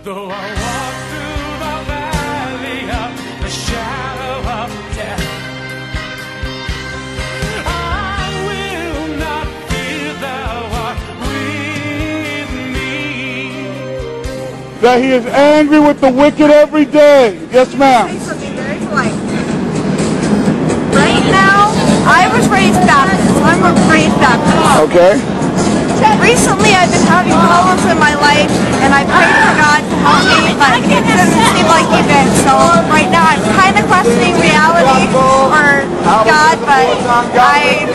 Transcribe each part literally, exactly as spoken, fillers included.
Though I walk through the valley of the shadow of death, I will not fear, thou art with me. That he is angry with the wicked every day. Yes, ma'am. Say something very polite. Right now, I was raised Baptist. I'm a raised Baptist. Okay. Recently, I've been having problems in my life, and I prayed for God to help me, but it didn't seem like He did. So right now, I'm kind of questioning reality or God, but I,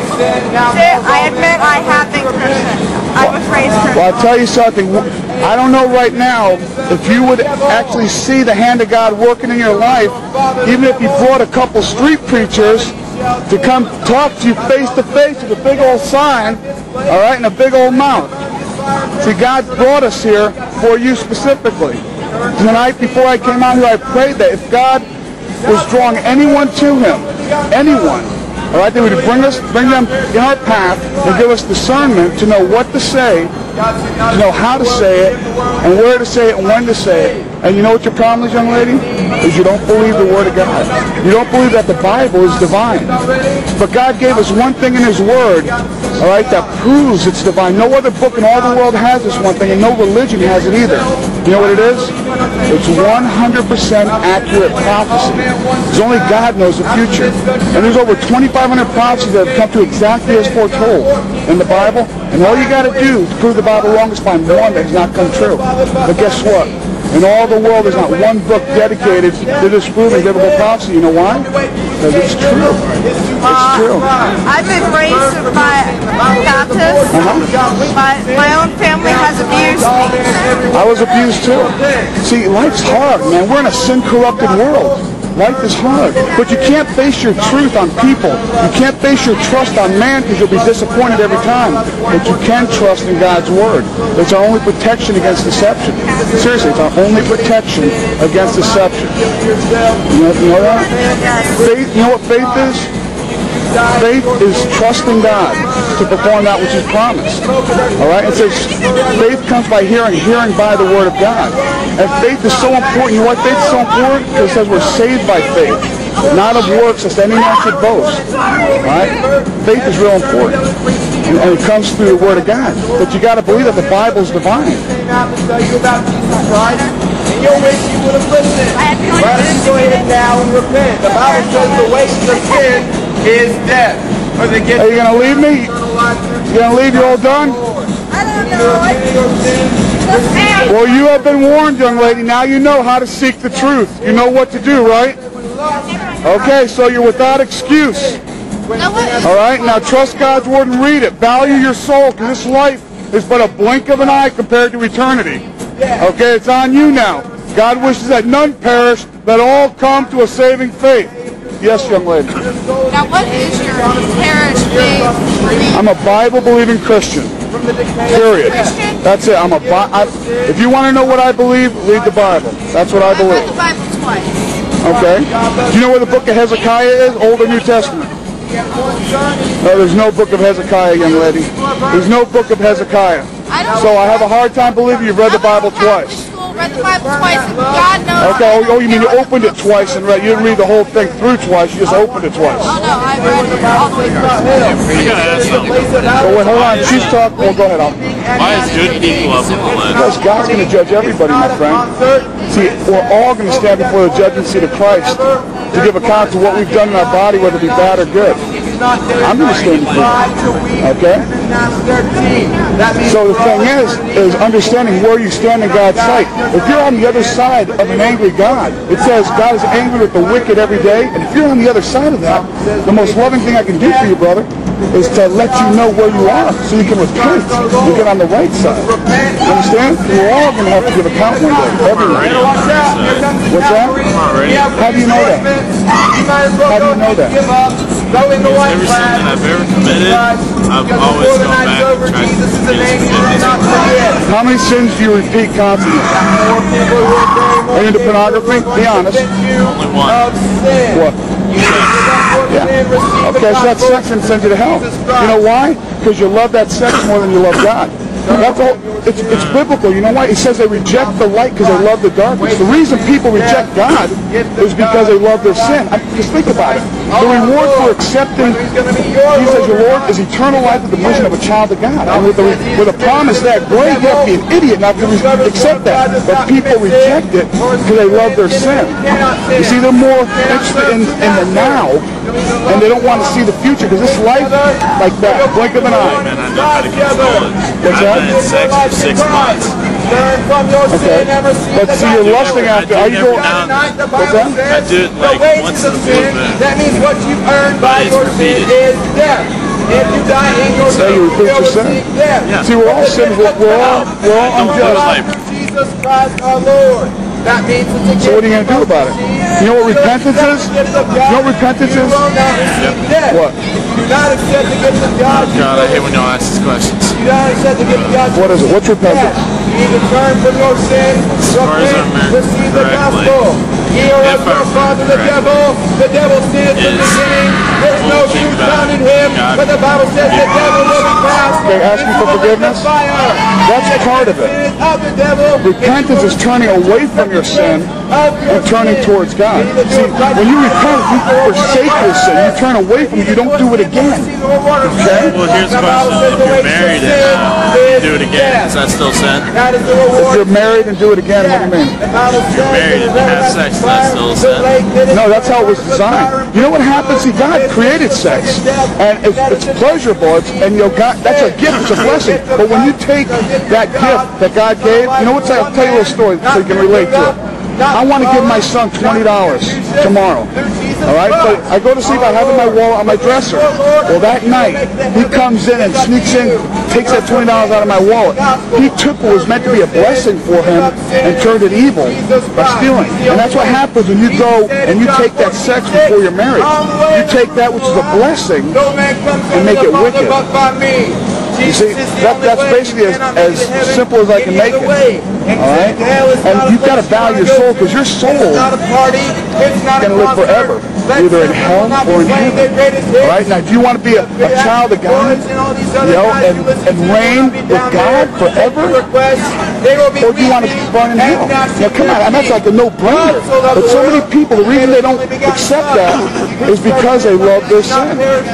I admit I have been Christian. I was raised Christian. Well, I'll tell you something. I don't know right now if you would actually see the hand of God working in your life, even if you brought a couple street preachers to come talk to you face to face with a big old sign, all right, and a big old mouth. See, God brought us here for you specifically. Tonight, before I came out here, I prayed that if God was drawing anyone to Him, anyone, all right, they would bring us, bring them in our path and give us discernment to know what to say, to know how to say it, and where to say it, and when to say it. And you know what your problem is, young lady? Is you don't believe the Word of God. You don't believe that the Bible is divine. But God gave us one thing in His Word, all right, that proves it's divine. No other book in all the world has this one thing, and no religion has it either. You know what it is? It's one hundred percent accurate prophecy. Because only God knows the future. And there's over twenty-five hundred prophecies that have come to exactly as foretold in the Bible. And all you got to do to prove the Bible wrong is find one that has not come true. But guess what? In all the world, there's not one book dedicated to disproving biblical prophecy. You know why? Because it's true. It's true. Uh, I've been raised by Baptist, Uh-huh. but my own family has abused me. I was abused too. See, life's hard, man. We're in a sin-corrupted world. Life is hard. But you can't base your truth on people. You can't base your trust on man because you'll be disappointed every time. But you can trust in God's Word. It's our only protection against deception. Seriously, it's our only protection against deception. You know, you know that? Faith, you know what faith is? Faith is trusting God to perform that which He's promised. All right? It says faith comes by hearing, hearing by the Word of God. And faith is so important. You know why faith is so important? Because it says we're saved by faith, not of works, lest any man should boast. All right? Faith is real important. And, and it comes through the Word of God. But you got to believe that the Bible is divine. You wish you would have listened. Why don't you go ahead now and repent? The Bible says the wages of sin is death. Are you going to leave me? You going to leave? You all done? I don't know. Well, you have been warned, young lady. Now you know how to seek the truth. You know what to do, right? Okay, so you're without excuse. All right, now trust God's Word and read it. Value your soul, because this life is but a blink of an eye compared to eternity. Okay, it's on you now. God wishes that none perish, that all come to a saving faith. Yes, young lady. Now, what is your parish faith? I'm a Bible-believing Christian. Period. That's it. I'm a. I, if you want to know what I believe, read the Bible. That's what I believe. I've read the Bible twice. Okay. Do you know where the book of Hezekiah is? Old or New Testament? No, there's no book of Hezekiah, young lady. There's no book of Hezekiah. So I have a hard time believing you've read the Bible twice. Read the Bible twice. God knows. Okay, oh, oh, you mean you opened it twice and read? You didn't read the whole thing through twice. You just opened it twice. Oh no, I read it all the way through. Oh, wait, hold on. She's talking. Well, go ahead. I'll... Why is good people up in the list? Because God's going to judge everybody, my friend. See, we're all going to stand before the judgment seat of Christ to give account to what we've done in our body, whether it be bad or good. I'm going to stand before you. Okay? So the thing is, is understanding where you stand in God's sight. If you're on the other side of an angry God, it says God is angry with the wicked every day. And if you're on the other side of that, the most loving thing I can do for you, brother, is to let you know where you are so you can repent and get on the right side. You understand? We're all going to have to give account one day. Everyone. What's that? How do you know that? How do you know that? Every sin that I've ever committed, I've always gone back and tried to forget forgiveness. How many sins do you repeat constantly? Are you into pornography? Be honest. Only one. What? Yeah. Okay, so that sex can send you to hell. You know why? Because you love that sex more than you love God. That's all. It's, it's biblical. You know why? It says they reject the light because they love the darkness. The reason people reject God is because they love their sin. I, just think about it. The reward for accepting Jesus as your Lord is eternal life with the vision of a child of God. And with a, with a promise that great, you have to be an idiot not to accept that. But people reject it because they love their sin. You see, they're more interested in, in the now, and they don't want to see the future because this life, like that, blink of an eye. Man, I know how to control it. What's I've that? been in sex for six months. Okay. But see, you're lusting after. Are you going? What's that? I do it like once in the blue moon. That means what you've earned by But it's your sin repeated. is death. If you die in your So sin, you you repeat will your sin? receive death. Yeah. See, we're all sinners. We're, we're all we're all Don't feel unjust. like Jesus Christ our Lord. That means it's a gift. So what are you going to do about it? You know what repentance is? You know what repentance is? You will not receive death. What? If you do not accept the gift of God, you God, I hate when y'all ask these questions. do not accept the gift of God. What is it? What's repentance? You need to turn from your sin, far as I repent, remember receive the correctly, gospel. Ye are if of I your father the remember devil. The devil sinned from the is beginning. There is no bullshit truth about found in him. God. But the Bible says the devil will be cast They ask you into for the lake of forgiveness? fire. That's part of it. Sin of the devil. Repentance is turning away from your sin and turning towards God. See, when you repent, you forsake your sin. You turn away from it. You don't do it again. Okay? Well, here's the question. If you're married and uh, you do it again, is that still sin? That is the If reward. you're married and do it again, what do you mean? If you're married and you have sex, is that still sin? No, that's how it was designed. You know what happens? See, God created sex, and it's, it's pleasurable. It's, and you know, God, that's a gift. It's a blessing. But when you take that gift that God gave, you know what? I'll tell you a little story so you can relate to it. I want to give my son twenty dollars tomorrow. All right, but I go to sleep. I have it in my wallet on my dresser. Well, that night he comes in and sneaks in, takes that twenty dollars out of my wallet. He took what was meant to be a blessing for him and turned it evil by stealing. And that's what happens when you go and you take that sex before you're married. You take that which is a blessing and make it wicked. You see, that, that's basically as, as simple as I can make it. All right? And you've got to value your soul because your soul is going to live forever, either in hell or in heaven. All right? Now, do you want to be a, a child of God, you know, and, and reign with God forever? Or do you want to burn in hell? Now, come on, and that's like a no-brainer. But so many people, the reason they don't accept that is because they love their sin.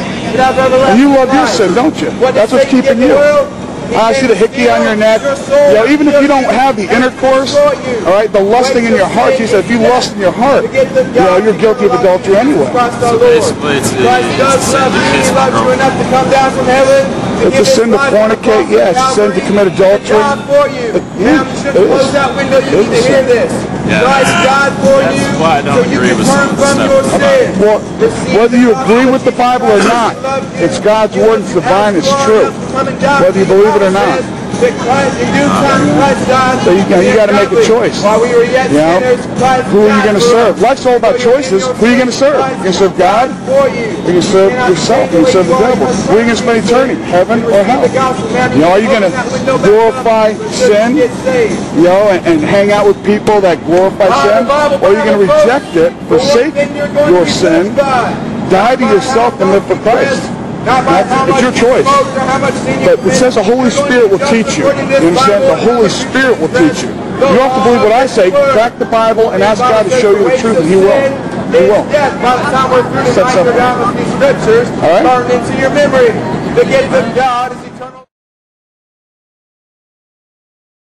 And you love your sin, don't you? That's what's keeping you. I see the hickey on your neck. You know, even if you don't have the intercourse, all right, the lusting in your heart. He said, if you lust in your heart, you know, you're guilty of adultery anyway. So basically, it's, it's a sin to kiss my girlfriend. It's a sin to fornicate. Yeah, it's a sin to commit adultery. Yeah, it is. It is a sin. Yeah, Christ died for that's you, why I don't so you agree can with turn some from stuff your about sin. Well, whether you agree with the Bible or not, it's God's word, it's divine, it's true. Whether you believe it or not. In due time, Christ died. So you, you got to make a choice. While we were yet You know, sinners, Christ who are you died going to for serve? us. Life's all about choices. Who are you going to serve? You going to serve God? You can serve yourself. You can serve the devil. Where are you going to spend eternity? Heaven or hell? You know, are you going to glorify sin? You know, and, and hang out with people that glorify sin? Or are you going to reject it, forsake your sin, die to yourself, and live for Christ? That's, it's your choice. But it says the Holy Spirit will teach you. You understand? The Holy Spirit will teach you. You don't have to believe what I say. Crack the Bible and ask God to show you the truth, and He will. He will. By the time we're through Set tonight, something. down with these scriptures, All right. burn into your memory. The gift of God is